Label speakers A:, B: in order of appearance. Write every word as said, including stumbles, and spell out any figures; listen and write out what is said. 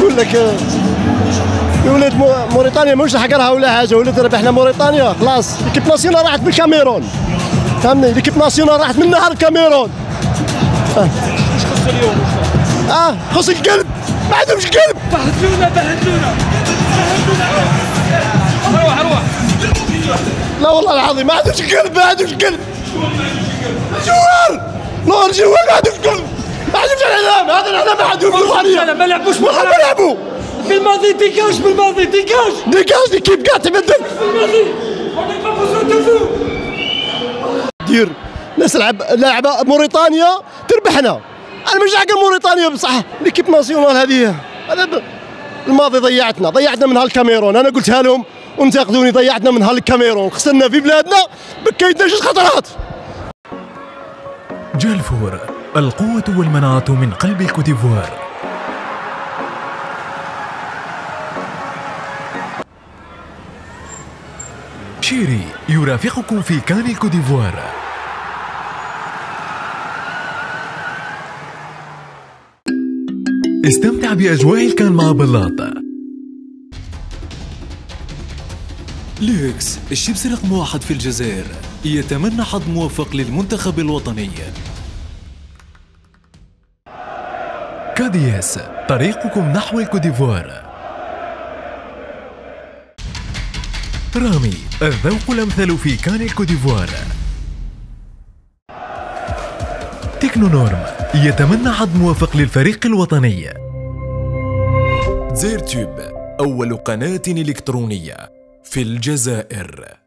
A: يقول لك ولاد موريتانيا مش حقرها ولا حاجه، ولاد ربحنا موريتانيا خلاص. ليكيب ناسيونال راحت بالكاميرون، فهمني؟ ليكيب ناسيونال راحت من نهر الكاميرون. اه خص اليوم اه خص القلب، ما عندهمش قلب.
B: بهدلونا بهدلونا بهدلونا. روح روح.
A: لا والله العظيم ما عندهمش قلب، ما عندهمش قلب. جوار نور جوار ما عندهمش قلب، ما عندهمش الاعلام. هذا الاعلام ما عندهمش وطنيه،
B: ما لعبوش
A: ما لعبوا
B: بالماضي. ديكاج بالماضي، ديكاج
A: ديكاج ليكيب كاع تبدل
B: بالماضي.
A: دير ناس لعب لاعبه موريتانيا تربحنا. انا مش حق موريتانيا بصح ليكيب ناسيونال هذه هذا الماضي ضيعتنا ضيعتنا من هالكاميرون. انا قلتها لهم وانتقدوني، ضيعتنا من هالكاميرون، خسرنا في بلادنا بكيتنا جوج خطرات.
C: جالفور، القوة والمناعة من قلب الكوتيفوار. شيري يرافقكم في كان الكوتيفوار. استمتع بأجواء الكان مع بلاط.
D: ليكس، الشيبس رقم واحد في الجزائر، يتمنى حظ موفق للمنتخب الوطني.
C: كادياس، طريقكم نحو الكوتيفوار. رامي، الذوق الأمثل في كان الكوتيفوار. تكنونورم، يتمنى حظ موفق للفريق الوطني.
D: زيرتوب، أول قناة إلكترونية في الجزائر.